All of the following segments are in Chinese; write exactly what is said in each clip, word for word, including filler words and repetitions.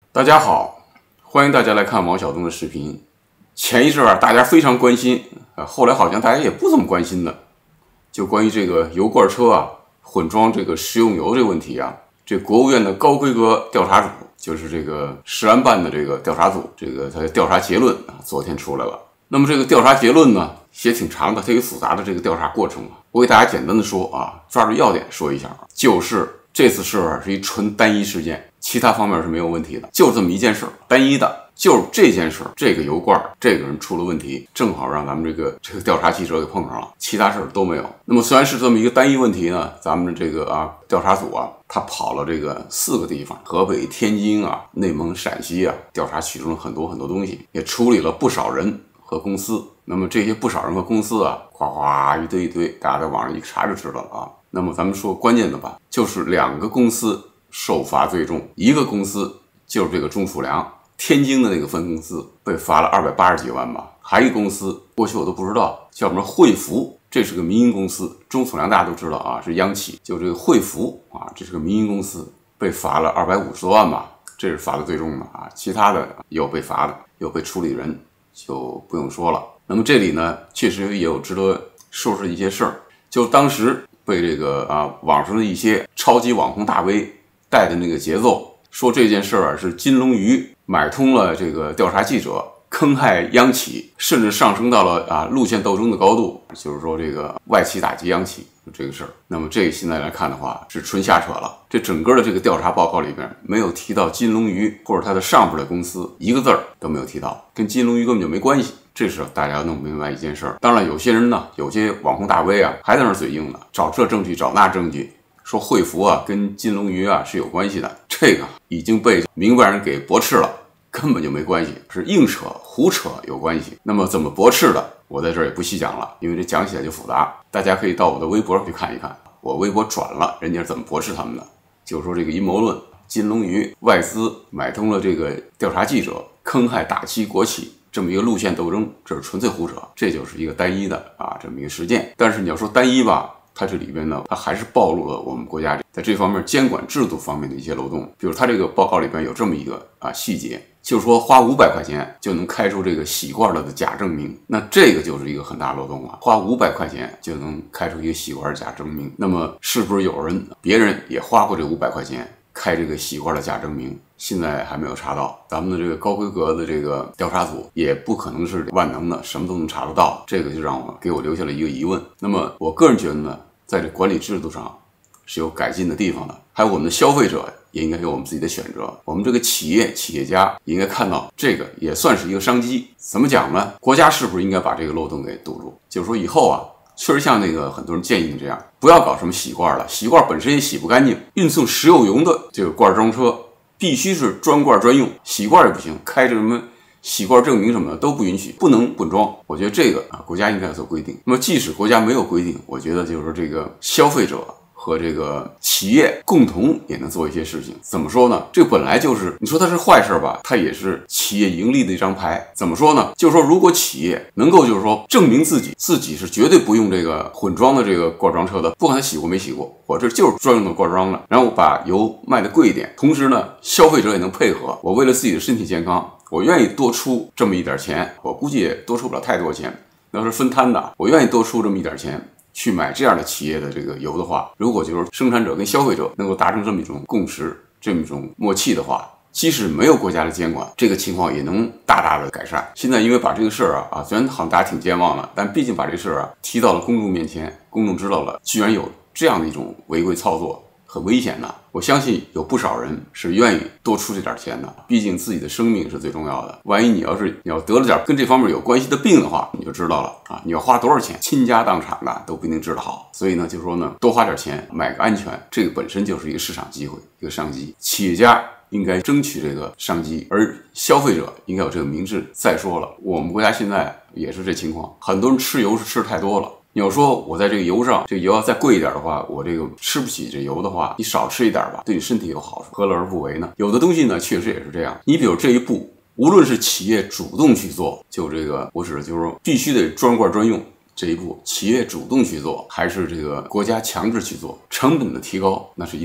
大家好，欢迎大家来看王晓东的视频。前一阵啊，大家非常关心，啊，后来好像大家也不怎么关心了。就关于这个油罐车啊，混装这个食用油这个问题啊，这国务院的高规格调查组，就是这个食安办的这个调查组，这个它的调查结论啊，昨天出来了。那么这个调查结论呢，也挺长的，它有复杂的这个调查过程啊。我给大家简单的说啊，抓住要点说一下，就是这次事儿是一纯单一事件。其他方面是没有问题的，就这么一件事，单一的，就是这件事，这个油罐这个人出了问题，正好让咱们这个这个调查记者给碰上了，其他事都没有。那么虽然是这么一个单一问题呢，咱们的这个啊调查组啊，他跑了这个四个地方，河北、天津啊、内蒙、陕西啊，调查取证了很多很多东西，也处理了不少人和公司。那么这些不少人和公司啊，哗哗一堆一堆，大家在网上一查就知道了啊。那么咱们说关键的吧，就是两个公司受罚最重，一个公司就是这个中储粮，天津的那个分公司被罚了二百八十几万吧，还有一个公司过去我都不知道叫什么汇福，这是个民营公司，中储粮大家都知道啊，是央企，就这个汇福啊，这是个民营公司，被罚了二百五十多万吧，这是罚的最重的啊，其他的有被罚的，有被处理人就不用说了。那么这里呢，确实也有值得说说一些事儿，就当时被这个啊网上的一些超级网红大 V带的那个节奏，说这件事儿啊是金龙鱼买通了这个调查记者，坑害央企，甚至上升到了啊路线斗争的高度，就是说这个外企打击央企这个事儿。那么这个现在来看的话是纯瞎扯了，这整个的这个调查报告里边没有提到金龙鱼或者他的上边的公司，一个字儿都没有提到，跟金龙鱼根本就没关系。这是大家要弄明白一件事儿。当然有些人呢，有些网红大 V 啊还在那嘴硬呢，找这证据找那证据，说汇福啊跟金龙鱼啊是有关系的，这个已经被明白人给驳斥了，根本就没关系，是硬扯胡扯有关系。那么怎么驳斥的，我在这儿也不细讲了，因为这讲起来就复杂，大家可以到我的微博上去看一看，我微博转了人家是怎么驳斥他们的，就是说这个阴谋论，金龙鱼外资买通了这个调查记者，坑害大企国企，这么一个路线斗争，这是纯粹胡扯，这就是一个单一的啊这么一个事件。但是你要说单一吧，它这里边呢，它还是暴露了我们国家在这方面监管制度方面的一些漏洞。比如它这个报告里边有这么一个啊细节，就是说花五百块钱就能开出这个洗罐的假证明，那这个就是一个很大漏洞了。花五百块钱就能开出一个洗罐假证明，那么是不是有人别人也花过这五百块钱开这个洗罐的假证明？现在还没有查到，咱们的这个高规格的这个调查组也不可能是万能的，什么都能查得到，这个就让我给我留下了一个疑问。那么我个人觉得呢，在这管理制度上是有改进的地方的，还有我们的消费者也应该有我们自己的选择，我们这个企业企业家也应该看到这个也算是一个商机。怎么讲呢？国家是不是应该把这个漏洞给堵住？就是说以后啊，确实像那个很多人建议你这样，不要搞什么洗罐了，洗罐本身也洗不干净，运送食用油的这个罐装车必须是专罐专用，洗罐也不行，开着什么洗罐证明什么的都不允许，不能混装。我觉得这个啊，国家应该做规定。那么即使国家没有规定，我觉得就是说这个消费者和这个企业共同也能做一些事情。怎么说呢？这本来就是你说它是坏事吧，它也是企业盈利的一张牌。怎么说呢？就是说如果企业能够就是说证明自己自己是绝对不用这个混装的这个罐装车的，不管它洗过没洗过，我这就是专用的罐装的，然后我把油卖的贵一点，同时呢消费者也能配合，我为了自己的身体健康，我愿意多出这么一点钱，我估计也多出不了太多钱，那是分摊的，我愿意多出这么一点钱去买这样的企业的这个油的话，如果就是生产者跟消费者能够达成这么一种共识，这么一种默契的话，即使没有国家的监管，这个情况也能大大的改善。现在因为把这个事儿啊啊，虽然好像大家挺健忘了，但毕竟把这个事儿啊提到了公众面前，公众知道了，居然有这样的一种违规操作，很危险的。我相信有不少人是愿意多出这点钱的，毕竟自己的生命是最重要的。万一你要是你要得了点跟这方面有关系的病的话，你就知道了啊，你要花多少钱，倾家荡产的都不一定治得好。所以呢，就说呢，多花点钱买个安全，这个本身就是一个市场机会，一个商机。企业家应该争取这个商机，而消费者应该有这个明智。再说了，我们国家现在也是这情况，很多人吃油是吃太多了。你要说我在这个油上，这个油要再贵一点的话，我这个吃不起这油的话，你少吃一点吧，对你身体有好处，何乐而不为呢？有的东西呢，确实也是这样。你比如这一步，无论是企业主动去做，就这个我指的就是说必须得专罐专用，这一步企业主动去做，还是这个国家强制去做，成本的提高那是一定的。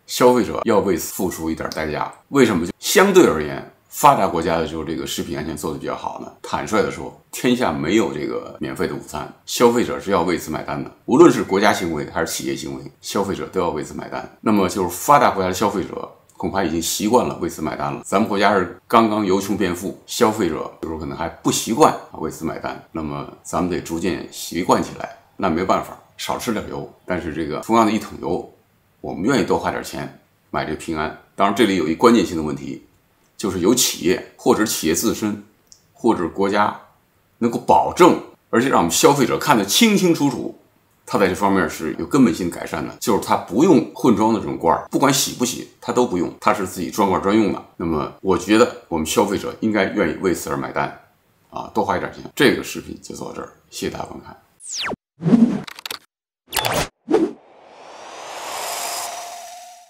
消费者要为此付出一点代价。为什么？就相对而言，发达国家的就这个食品安全做得比较好呢？坦率的说，天下没有这个免费的午餐，消费者是要为此买单的。无论是国家行为还是企业行为，消费者都要为此买单。那么就是发达国家的消费者恐怕已经习惯了为此买单了。咱们国家是刚刚由穷变富，消费者有时候可能还不习惯为此买单。那么咱们得逐渐习惯起来。那没办法，少吃点油。但是这个同样的一桶油，我们愿意多花点钱买这个平安。当然，这里有一关键性的问题，就是有企业或者企业自身，或者国家能够保证，而且让我们消费者看得清清楚楚，它在这方面是有根本性改善的。就是它不用混装的这种罐，不管洗不洗，它都不用，它是自己装罐专用的。那么，我觉得我们消费者应该愿意为此而买单，啊，多花一点钱。这个视频就做到这儿，谢谢大家观看。